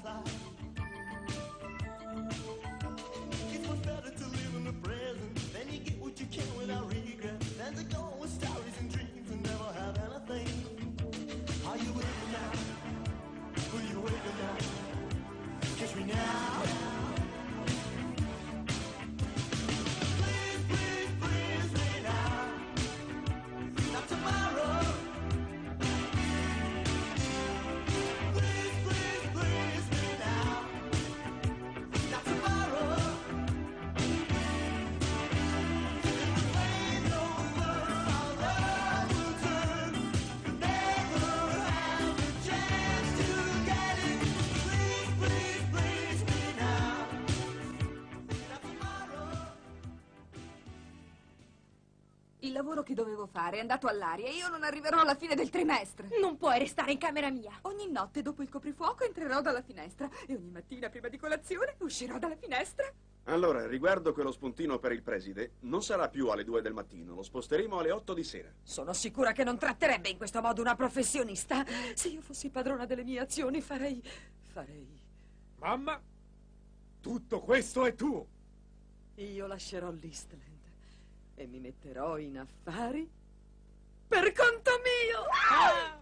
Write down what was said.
It's much better to live in the present, then you get what you can without regret, than to go with stories and dreams and never have anything. Are you with me now? Will you wait me now? Kiss me now. Please, please, please me now. Not tomorrow. Please, please, please me now. Not tomorrow. If the rain's over, our love will turn. Never have a chance to get it. Please, please, please me now. Not tomorrow. Il lavoro che dovevo fare è andato all'aria e io non arriverò alla fine del trimestre. Non puoi restare in camera mia. Ogni notte dopo il coprifuoco entrerò dalla finestra e ogni mattina prima di colazione uscirò dalla finestra. Allora, riguardo quello spuntino per il preside, non sarà più alle 2 del mattino, lo sposteremo alle 8 di sera. Sono sicura che non tratterebbe in questo modo una professionista. Se io fossi padrona delle mie azioni farei... Mamma, tutto questo è tuo. Io lascerò l'Eastland e mi metterò in affari per conto mio.